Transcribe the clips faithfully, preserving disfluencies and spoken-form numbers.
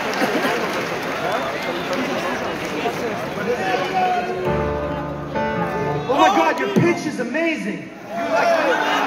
Oh my God, your pitch is amazing. You're like...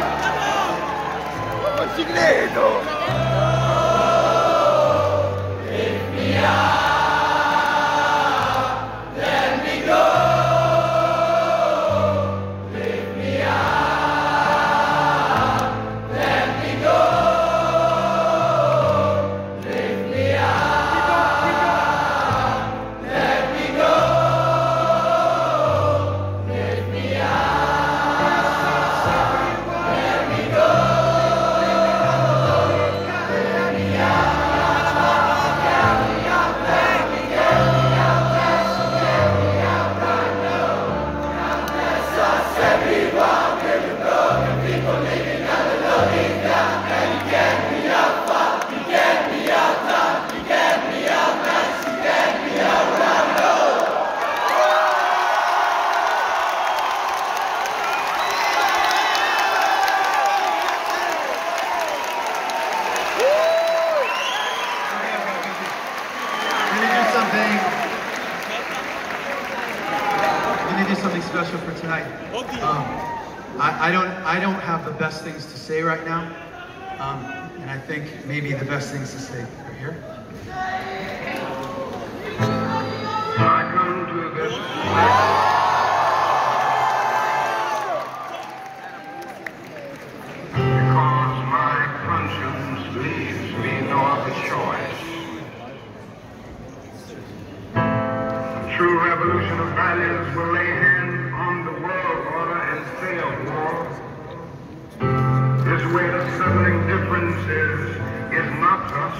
Something special for tonight. Um, I, I don't I don't have the best things to say right now, um, and I think maybe the best things to say right here. I come to this because my conscience leaves me no other choice. True revolution of values will lay hands on the world order and fail war. This way of settling differences is not us.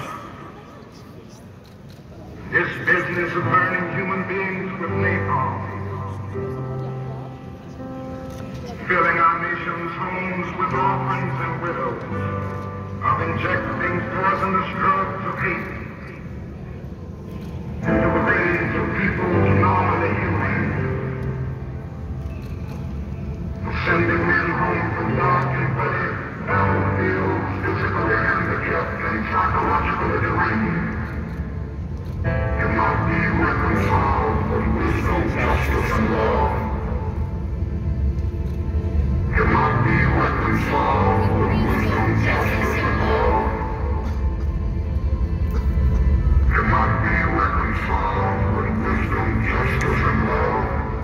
This business of burning human beings with napalm, filling our nation's homes with orphans and widows, of injecting poisonous drugs of hate into the brains of people normally humane, sending men home from dark and bloody battlefields, physically handicapped and psychologically deranged, cannot be reconciled with wisdom, justice, and law. Cannot be reconciled with wisdom, justice, and law. Cannot be reconciled with wisdom, justice, and law.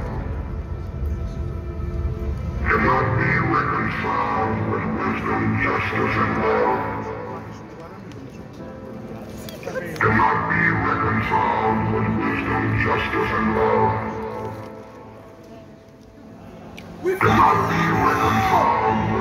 Cannot be reconciled with wisdom, justice, and law. Cannot be reconciled with wisdom, justice, and law. Cannot be reconciled